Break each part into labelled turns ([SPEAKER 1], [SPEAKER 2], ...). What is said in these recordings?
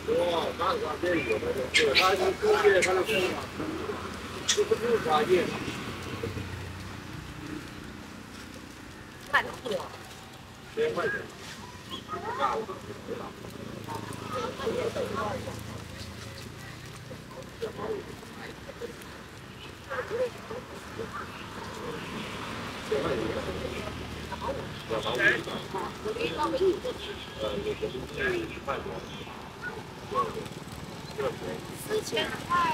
[SPEAKER 1] 哇，那啥电有的，对，它是工业，它的工厂，这不是啥电。
[SPEAKER 2] 卖多少？
[SPEAKER 1] 10块钱。
[SPEAKER 2] 4000块。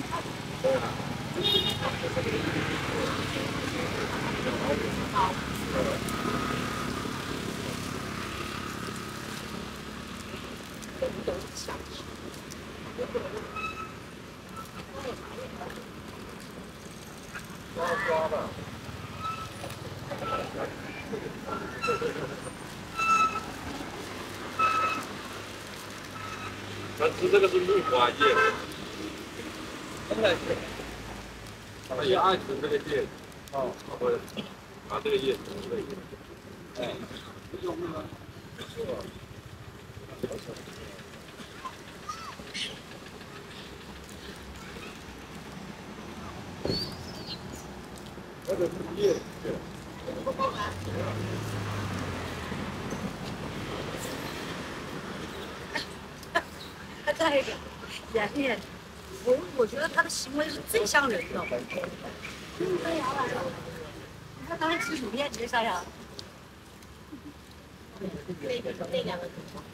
[SPEAKER 1] 抓的。咱吃这个是木瓜叶，他也爱吃这个叶。哦，会拿这个叶子，这个叶子。哎，用那个。这个是叶子。
[SPEAKER 2] 他这个演练，我觉得他的行为是最像人的。太阳来了，你看刚才吃薯片，你啥呀？那两个。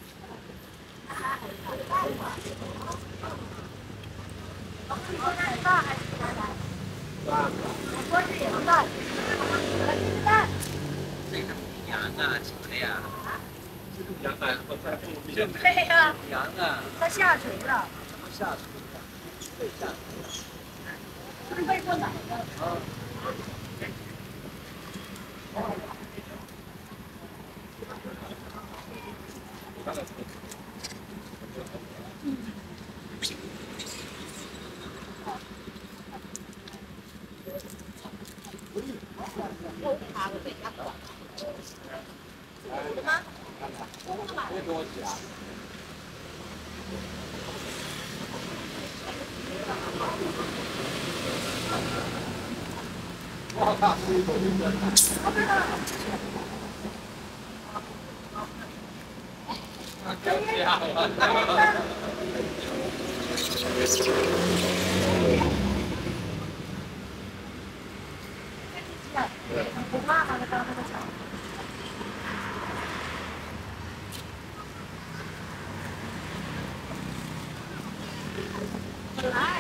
[SPEAKER 2] 大还是大？我说是羊蛋，鸡蛋。
[SPEAKER 3] 这个羊啊，什么的呀？
[SPEAKER 1] 羊奶和菜后面。
[SPEAKER 2] 对呀。
[SPEAKER 3] 羊啊。
[SPEAKER 2] 它下垂了。
[SPEAKER 3] 怎么下垂的？对下垂的。
[SPEAKER 2] 是喂过奶的。
[SPEAKER 3] 啊。
[SPEAKER 1] 哇，大吃一口就真的。真香啊！
[SPEAKER 2] 不怕它刚那么长。来。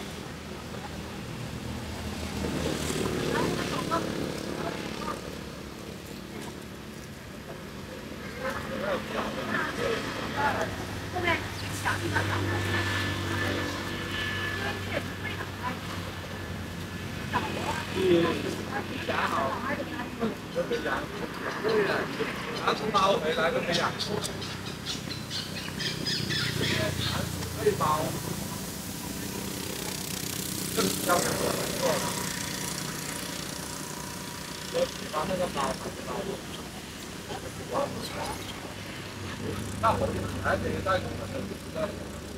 [SPEAKER 2] 后面想一想。
[SPEAKER 1] 夹好，都可以夹。对了，拿出刀回来都可以夹。可以包。这个要两个做。我把那个包包。那我还得再弄个。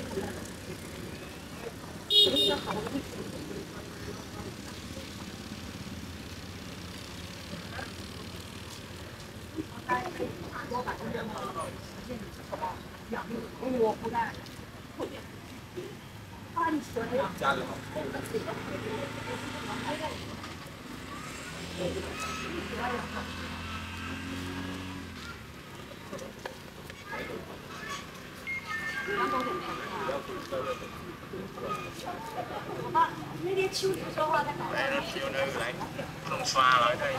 [SPEAKER 2] 我不干。
[SPEAKER 1] 家里好。
[SPEAKER 2] 那天秋天说话，他搞的。
[SPEAKER 3] 弄刷了这。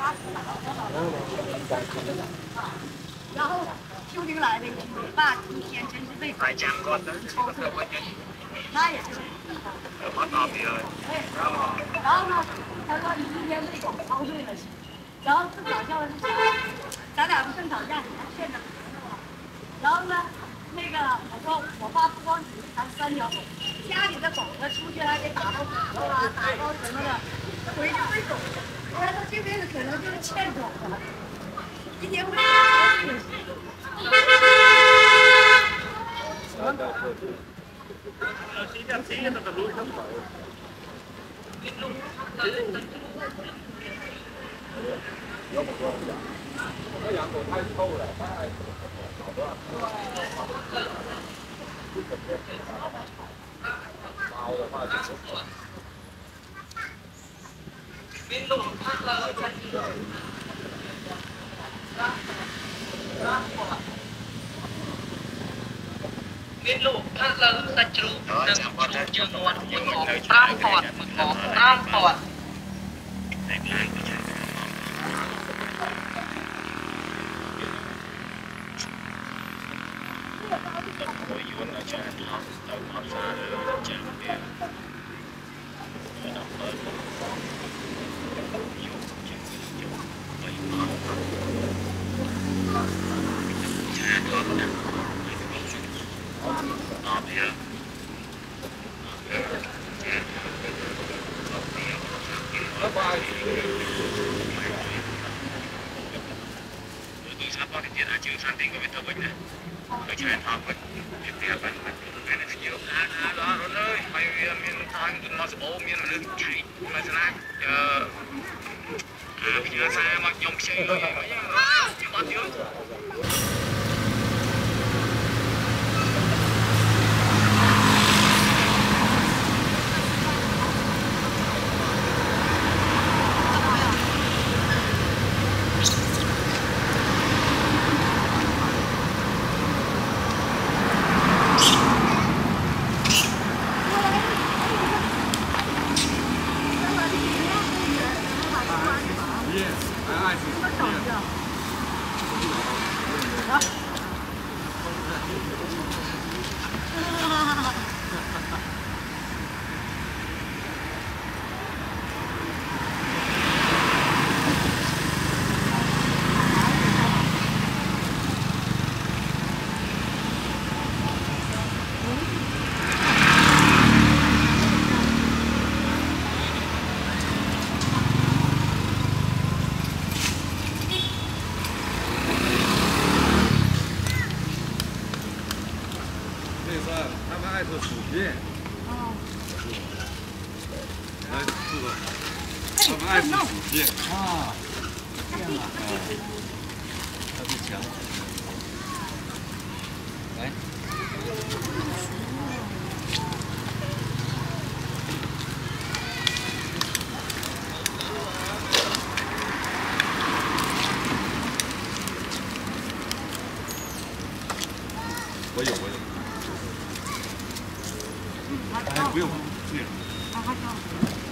[SPEAKER 2] 然后秋天来的，你爸一天真是被
[SPEAKER 3] 还讲过的，
[SPEAKER 2] 抽出来。那也是。
[SPEAKER 3] 我打别了。
[SPEAKER 2] 然后呢，他说你一天喂狗操碎了心。然后最搞笑的是啥？咱俩不正吵架，你还劝着别人吗？然后呢，那个我说我爸不光只是谈3条狗，家里的狗呢出去还得打包骨头啊，打包什么的，回去喂狗。他说这辈子可能就是欠狗的，一天喂狗操碎了心。
[SPEAKER 1] 那羊狗太臭了，太好多。猫的话就是。
[SPEAKER 4] មានលោកខាងលើសាច់ជ្រូកនិងជ្រូកជើងមាន់មួយកប5ពាន់មួយកប5ពាន់
[SPEAKER 1] 我有。哎，不用，这样。